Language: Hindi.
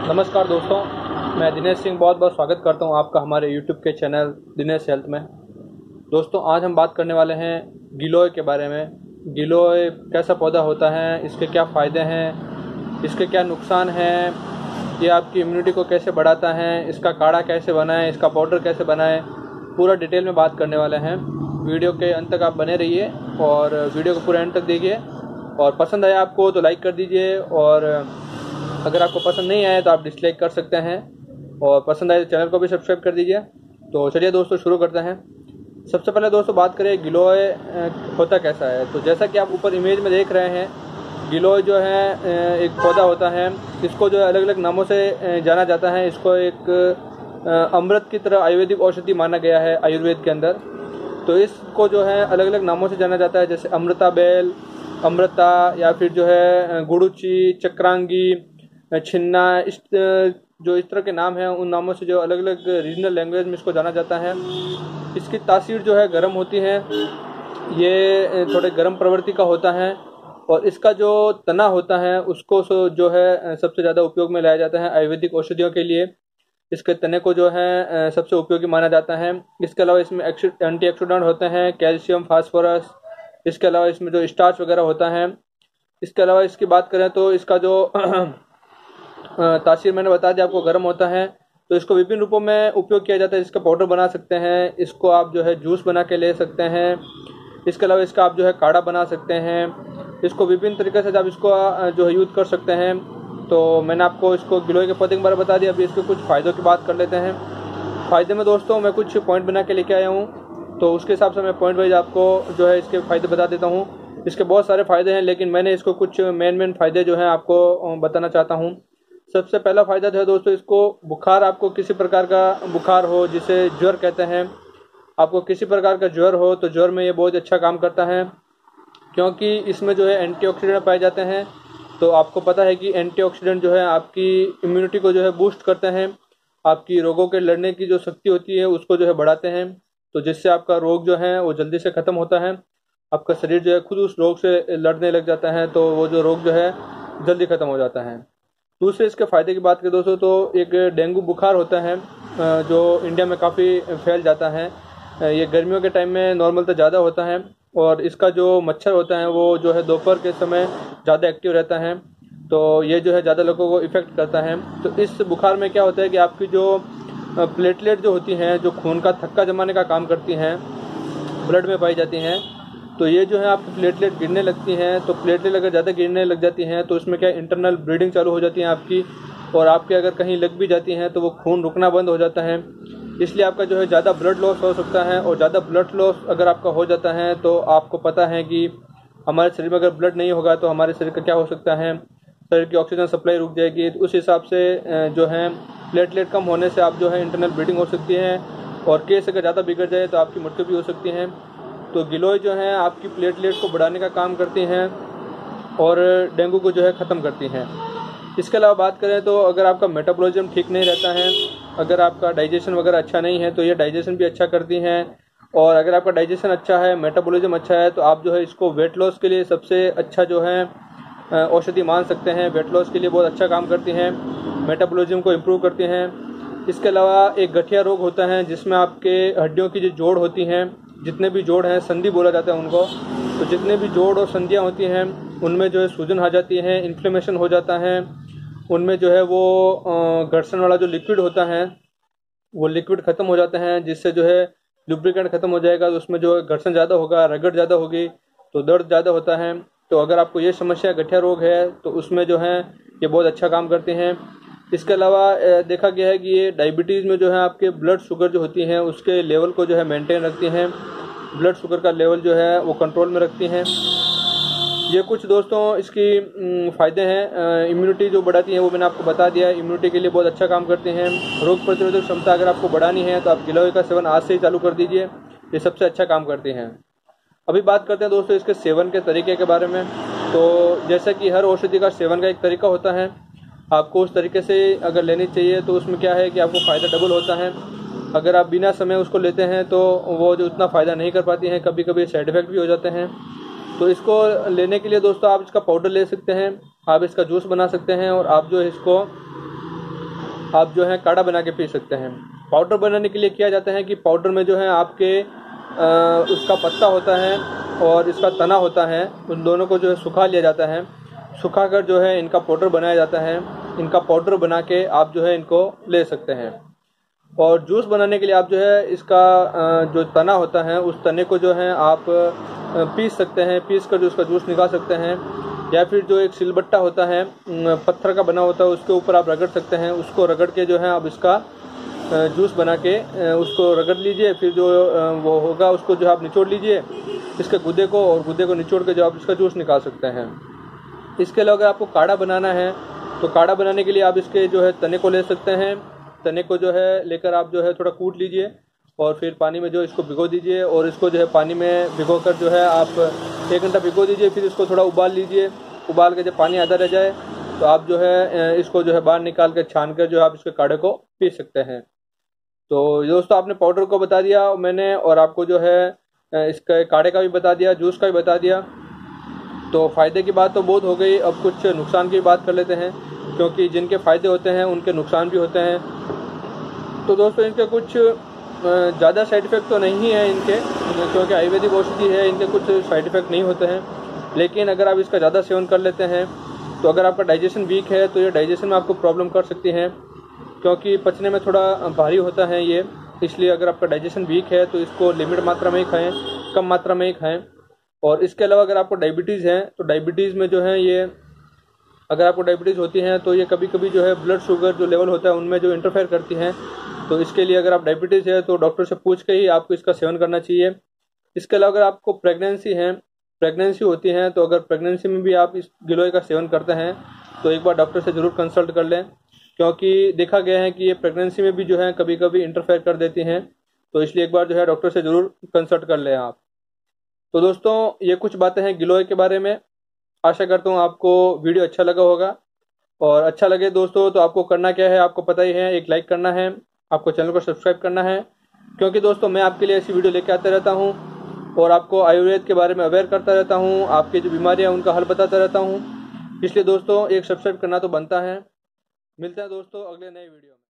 नमस्कार दोस्तों, मैं दिनेश सिंह बहुत बहुत स्वागत करता हूं आपका हमारे YouTube के चैनल दिनेश हेल्थ में। दोस्तों, आज हम बात करने वाले हैं गिलोय के बारे में। गिलोय कैसा पौधा होता है, इसके क्या फ़ायदे हैं, इसके क्या नुकसान हैं, ये आपकी इम्यूनिटी को कैसे बढ़ाता है, इसका काढ़ा कैसे बनाएं, इसका पाउडर कैसे बनाएं, पूरा डिटेल में बात करने वाले हैं। वीडियो के अंत तक आप बने रहिए और वीडियो को पूरा एंड तक देखिए। और पसंद आया आपको तो लाइक कर दीजिए, और अगर आपको पसंद नहीं आया तो आप डिसलाइक कर सकते हैं, और पसंद आए तो चैनल को भी सब्सक्राइब कर दीजिए। तो चलिए दोस्तों, शुरू करते हैं। सबसे पहले दोस्तों बात करें गिलोय होता कैसा है। तो जैसा कि आप ऊपर इमेज में देख रहे हैं, गिलोय जो है एक पौधा होता है। इसको जो है अलग अलग नामों से जाना जाता है। इसको एक अमृत की तरह आयुर्वेदिक औषधि माना गया है आयुर्वेद के अंदर। तो इसको जो है अलग अलग नामों से जाना जाता है, जैसे अमृता बेल, अमृता, या फिर जो है गुड़ुची, चक्रांगी, छिन्ना, इस तरह के नाम हैं, उन नामों से जो अलग अलग रीजनल लैंग्वेज में इसको जाना जाता है। इसकी तासीर जो है गर्म होती है, ये थोड़े गर्म प्रवृत्ति का होता है। और इसका जो तना होता है उसको जो है सबसे ज़्यादा उपयोग में लाया जाता है आयुर्वेदिक औषधियों के लिए। इसके तने को जो है सबसे उपयोगी माना जाता है। इसके अलावा इसमें एंटीऑक्सीडेंट होते हैं, कैल्शियम, फास्फोरस। इसके अलावा इसमें जो स्टार्च वगैरह होता है। इसके अलावा इसकी बात करें तो इसका जो तासीर मैंने बता दिया आपको, गर्म होता है। तो इसको विभिन्न रूपों में उपयोग किया जाता है। इसका पाउडर बना सकते हैं, इसको आप जो है जूस बना के ले सकते हैं। इसके अलावा इसका आप जो है काढ़ा बना सकते हैं। इसको विभिन्न तरीके से आप इसको जो है यूज़ कर सकते हैं। तो मैंने आपको इसको गिलोय के पौधे के बारे में बता दिया। अभी इसके कुछ फ़ायदों की बात कर लेते हैं। फ़ायदे में दोस्तों मैं कुछ पॉइंट बना के लेके आया हूँ, तो उसके हिसाब से मैं पॉइंट वाइज आपको जो है इसके फ़ायदे बता देता हूँ। इसके बहुत सारे फ़ायदे हैं, लेकिन मैंने इसको कुछ मेन फ़ायदे जो हैं आपको बताना चाहता हूँ। सबसे पहला फ़ायदा जो है दोस्तों, इसको बुखार, आपको किसी प्रकार का बुखार हो, जिसे ज्वर कहते हैं, आपको किसी प्रकार का ज्वर हो तो ज्वर में ये बहुत अच्छा काम करता है, क्योंकि इसमें जो है एंटीऑक्सीडेंट पाए जाते हैं। तो आपको पता है कि एंटीऑक्सीडेंट जो है आपकी इम्यूनिटी को जो है बूस्ट करते हैं, आपकी रोगों के लड़ने की जो शक्ति होती है उसको जो है बढ़ाते हैं। तो जिससे आपका रोग जो है वो जल्दी से ख़त्म होता है। आपका शरीर जो है खुद उस रोग से लड़ने लग जाता है, तो वो जो रोग जो है जल्दी ख़त्म हो जाता है। दूसरे इसके फ़ायदे की बात करें दोस्तों, तो एक डेंगू बुखार होता है जो इंडिया में काफ़ी फैल जाता है। ये गर्मियों के टाइम में नॉर्मल तो ज़्यादा होता है, और इसका जो मच्छर होता है वो जो है दोपहर के समय ज़्यादा एक्टिव रहता है। तो ये जो है ज़्यादा लोगों को इफ़ेक्ट करता है। तो इस बुखार में क्या होता है कि आपकी जो प्लेटलेट जो होती हैं, जो खून का थक्का जमाने का काम करती हैं, ब्लड में पाई जाती हैं, तो ये जो है आपकी प्लेटलेट गिरने लगती हैं। तो प्लेटलेट अगर ज़्यादा गिरने लग जाती हैं तो उसमें क्या इंटरनल ब्लीडिंग चालू हो जाती है आपकी, और आपके अगर कहीं लग भी जाती हैं तो वो खून रुकना बंद हो जाता है। इसलिए आपका जो है ज़्यादा ब्लड लॉस हो सकता है। और ज़्यादा ब्लड लॉस अगर आपका हो जाता है तो आपको पता है कि हमारे शरीर में अगर ब्लड नहीं होगा तो हमारे शरीर का क्या हो सकता है, शरीर की ऑक्सीजन सप्लाई रुक जाएगी। तो उस हिसाब से जो है प्लेटलेट कम होने से आप जो है इंटरनल ब्लीडिंग हो सकती है, और केस अगर ज़्यादा बिगड़ जाए तो आपकी मृत्यु भी हो सकती है। तो गिलोय जो है आपकी प्लेटलेट को बढ़ाने का काम करती हैं और डेंगू को जो है ख़त्म करती हैं। इसके अलावा बात करें तो अगर आपका मेटाबॉलिज्म ठीक नहीं रहता है, अगर आपका डाइजेशन वगैरह अच्छा नहीं है, तो ये डाइजेशन भी अच्छा करती हैं। और अगर आपका डाइजेशन अच्छा है, मेटाबॉलिज्म अच्छा है, तो आप जो है इसको वेट लॉस के लिए सबसे अच्छा जो है औषधि मान सकते हैं। वेट लॉस के लिए बहुत अच्छा काम करती हैं, मेटाबॉलिज्म को इम्प्रूव करती हैं। इसके अलावा एक गठिया रोग होता है जिसमें आपके हड्डियों की जो जोड़ होती हैं, जितने भी जोड़ हैं, संधि बोला जाता है उनको, तो जितने भी जोड़ और संधियाँ होती हैं उनमें जो है सूजन आ जाती है, इन्फ्लेमेशन हो जाता है। उनमें जो है वो घर्षण वाला जो लिक्विड होता है वो लिक्विड ख़त्म हो जाता है, जिससे जो है लुब्रिकेंट ख़त्म हो जाएगा। तो उसमें जो है घर्षण ज़्यादा होगा, रगड़ ज़्यादा होगी, तो दर्द ज़्यादा होता है। तो अगर आपको ये समस्या गठिया रोग है तो उसमें जो है ये बहुत अच्छा काम करते हैं। इसके अलावा देखा गया है कि ये डायबिटीज़ में जो है आपके ब्लड शुगर जो होती हैं उसके लेवल को जो है मेंटेन रखती हैं। ब्लड शुगर का लेवल जो है वो कंट्रोल में रखती हैं। ये कुछ दोस्तों इसकी फ़ायदे हैं। इम्यूनिटी जो बढ़ाती है वो मैंने आपको बता दिया है, इम्यूनिटी के लिए बहुत अच्छा काम करते हैं। रोग प्रतिरोधक क्षमता अगर आपको बढ़ानी है तो आप गिलोय का सेवन आज से ही चालू कर दीजिए, ये सबसे अच्छा काम करते हैं। अभी बात करते हैं दोस्तों इसके सेवन के तरीके के बारे में। तो जैसा कि हर औषधि का सेवन का एक तरीका होता है, आपको उस तरीके से अगर लेनी चाहिए तो उसमें क्या है कि आपको फ़ायदा डबल होता है। अगर आप बिना समय उसको लेते हैं तो वो जो उतना फ़ायदा नहीं कर पाती हैं, कभी कभी साइड इफ़ेक्ट भी हो जाते हैं। तो इसको लेने के लिए दोस्तों आप इसका पाउडर ले सकते हैं, आप इसका जूस बना सकते हैं, और आप जो है इसको आप जो है काढ़ा बना के पी सकते हैं। पाउडर बनाने के लिए किया जाता है कि पाउडर में जो है आपके उसका पत्ता होता है और इसका तना होता है, उन दोनों को जो है सुखा लिया जाता है। सुखा कर जो है इनका पाउडर बनाया जाता है। इनका पाउडर बना के आप जो है इनको ले सकते हैं। और जूस बनाने के लिए आप जो है इसका जो तना होता है उस तने को जो है आप पीस सकते हैं, पीस कर जो उसका जूस निकाल सकते हैं। या फिर जो एक सिलबट्टा होता है पत्थर का बना होता है उसके ऊपर आप रगड़ सकते हैं। उसको रगड़ के जो है आप इसका जूस बना के उसको रगड़ लीजिए। फिर जो वो होगा उसको जो आप निचोड़ लीजिए इसके गुदे को, और गुदे को निचोड़ के जो आप इसका जूस निकाल सकते हैं। इसके अलावा अगर आपको काढ़ा बनाना है तो काढ़ा बनाने के लिए आप इसके जो है तने को ले सकते हैं। तने को जो है लेकर आप जो है थोड़ा कूट लीजिए और फिर पानी में जो इसको भिगो दीजिए, और इसको जो है पानी में भिगो कर जो है आप 1 घंटा भिगो दीजिए। फिर इसको थोड़ा उबाल लीजिए। उबाल के जब पानी आधा रह जाए तो आप जो है इसको जो है बाहर निकाल कर छान कर जो है आप इसके काढ़े को पी सकते हैं। तो दोस्तों आपने पाउडर को बता दिया मैंने, और आपको जो है इसके काढ़े का भी बता दिया, जूस का भी बता दिया। तो फ़ायदे की बात तो बहुत हो गई, अब कुछ नुकसान की बात कर लेते हैं, क्योंकि जिनके फ़ायदे होते हैं उनके नुकसान भी होते हैं। तो दोस्तों इनके कुछ ज़्यादा साइड इफ़ेक्ट तो नहीं है इनके, क्योंकि आयुर्वेदिक औषधि है, इनके कुछ साइड इफ़ेक्ट नहीं होते हैं। लेकिन अगर आप इसका ज़्यादा सेवन कर लेते हैं तो अगर आपका डाइजेशन वीक है तो ये डाइजेशन में आपको प्रॉब्लम कर सकती है, क्योंकि पचने में थोड़ा भारी होता है ये। इसलिए अगर आपका डाइजेशन वीक है तो इसको लिमिट मात्रा में ही खाएँ, कम मात्रा में ही खाएँ। और इसके अलावा अगर आपको डायबिटीज़ है तो डायबिटीज़ में जो है ये, अगर आपको डायबिटीज़ होती है तो ये कभी कभी जो है ब्लड शुगर जो लेवल होता है उनमें जो इंटरफेयर करती है। तो इसके लिए अगर आप डायबिटीज़ है तो डॉक्टर से पूछ के ही आपको इसका सेवन करना चाहिए। इसके अलावा अगर आपको प्रेगनेंसी होती है तो अगर प्रेगनेंसी में भी आप इस गिलोय का सेवन करते हैं तो एक बार डॉक्टर से ज़रूर कंसल्ट कर लें, क्योंकि देखा गया है कि ये प्रेगनेंसी में भी जो है कभी कभी इंटरफेयर कर देती हैं। तो इसलिए एक बार जो है डॉक्टर से ज़रूर कंसल्ट कर लें आप। तो दोस्तों ये कुछ बातें हैं गिलोय के बारे में। आशा करता हूँ आपको वीडियो अच्छा लगा होगा, और अच्छा लगे दोस्तों तो आपको करना क्या है, आपको पता ही है, एक लाइक करना है, आपको चैनल को सब्सक्राइब करना है, क्योंकि दोस्तों मैं आपके लिए ऐसी वीडियो लेके आता रहता हूँ और आपको आयुर्वेद के बारे में अवेयर करता रहता हूँ, आपकी जो बीमारियाँ उनका हल बताता रहता हूँ। इसलिए दोस्तों एक सब्सक्राइब करना तो बनता है। मिलते हैं दोस्तों अगले नए वीडियो में।